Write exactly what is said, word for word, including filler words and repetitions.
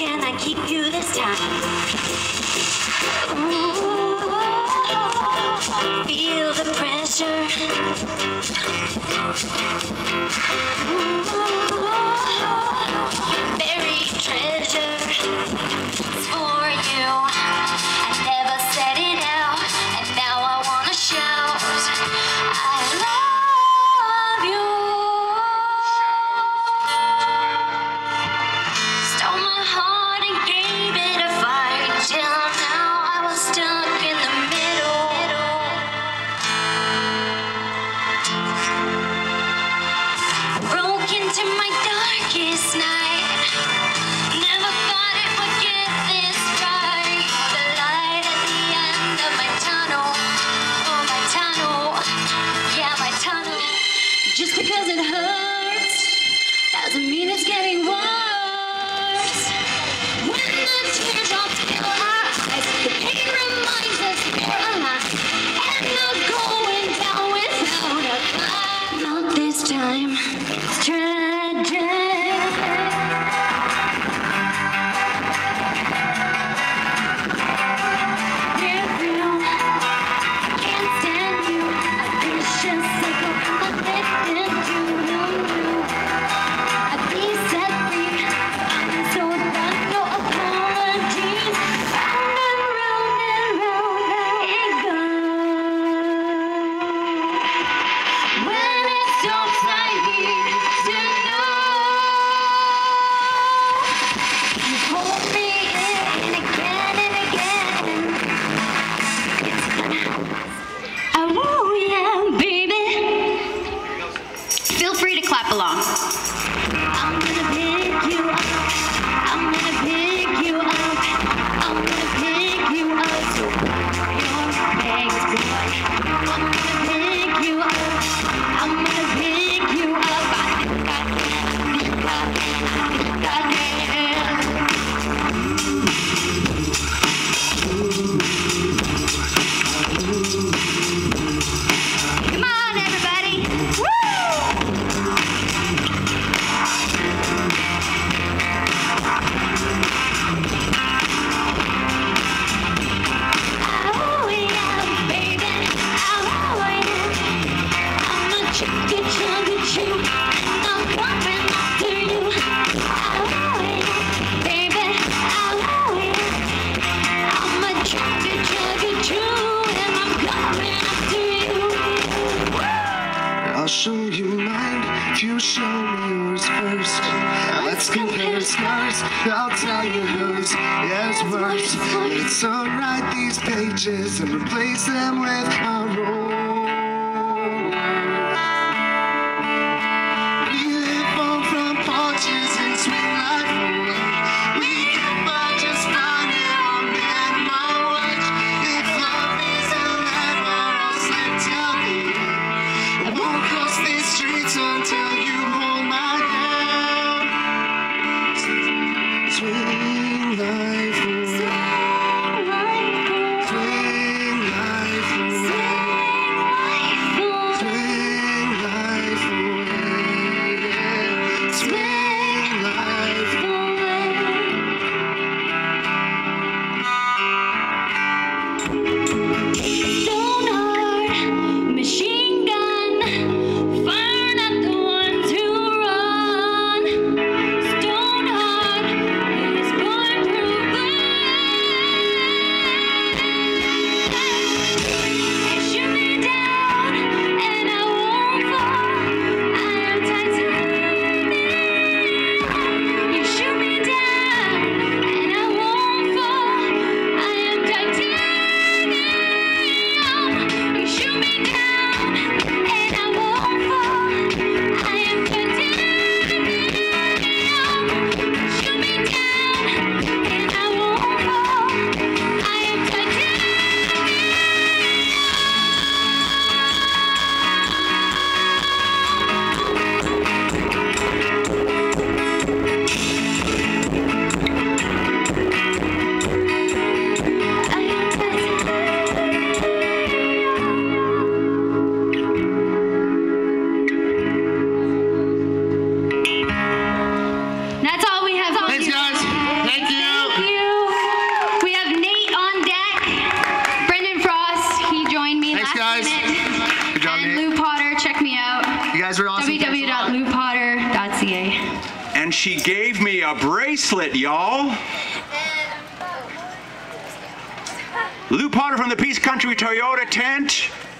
can I keep you this time? Ooh, feel the pressure. Ooh, buried treasure. It's for you. I never said it out, and now I wanna shout. I love you. Stole my heart and gave it a fight. Till now I was stuck in the middle. Broke into my darkest night. Never thought it would get this right. The light at the end of my tunnel. Oh, my tunnel. Yeah, my tunnel. Just because it hurts doesn't mean it's getting worse. When the teardrops fill our eyes, the pain reminds us we're alive. And not going down without a fight. Not this time. It's tragic. We're real. Can't stand you. A vicious cycle. Addicted to the new. I'd be set free. I'm so done. No apologies. Round and round and round it goes. When it stops, I need to know. You hold me in again and again. Oh yeah, baby. Feel free to clap along. I'm gonna pick you up. I'm gonna pick you up. I'm gonna pick you up. So your legs boy. I'm gonna pick you up. I'm gonna pick you up. I think I can. I think I can. I think I can. Come on, everybody. Woo! Oh yeah, baby. Oh yeah. I'm a chugga chugga chew, and I'm coming after you. Oh yeah, baby. Oh yeah. I'm a chugga chugga chew, and I'm coming after you. I'll show you mine if you show me yours first. Let's compare scars, I'll tell you whose is worse. Let's unwrite these pages and replace them with our own. We live on front porches and swing life away. We get by just fine here on bed my watch. If love isn't ever, I'll slip till the end. I won't cross these streets until you hold my hand. Swing life away. Swing life away. she gave me a bracelet, y'all. Lou Potter from the Peace Country Toyota tent.